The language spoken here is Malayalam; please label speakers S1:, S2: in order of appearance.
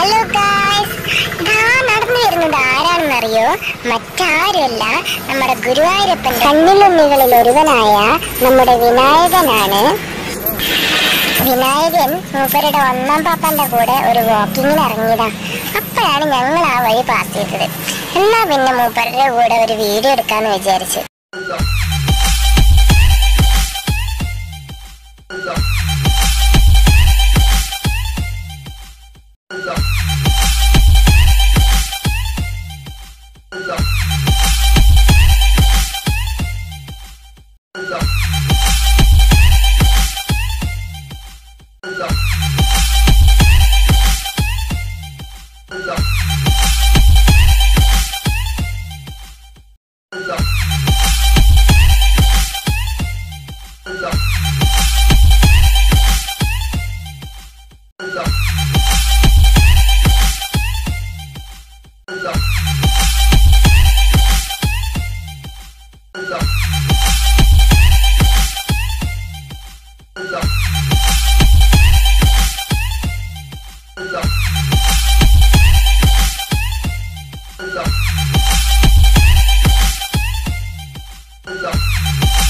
S1: ഹലോ ഗായ്സ്, ഇതാ നടന്നു വരുന്നത് ആരാണെന്നറിയോ? മറ്റാരുമല്ല, നമ്മുടെ ഗുരുവായൂരപ്പൻ കണ്ണിലുണ്ണികളിൽ ഒരുവനായ നമ്മുടെ വിനായകനാണ്. വിനായകൻ മൂപ്പരുടെ ഒന്നാം പാപ്പാന്റെ കൂടെ ഒരു വാക്കിങ്ങിന് ഇറങ്ങിയതാ. അപ്പോഴാണ് ഞങ്ങൾ ആ വഴി പാസ് ചെയ്തത്. എന്നാ പിന്നെ മൂപ്പരുടെ കൂടെ ഒരു വീഡിയോ എടുക്കാന്ന് വിചാരിച്ചു.
S2: Go.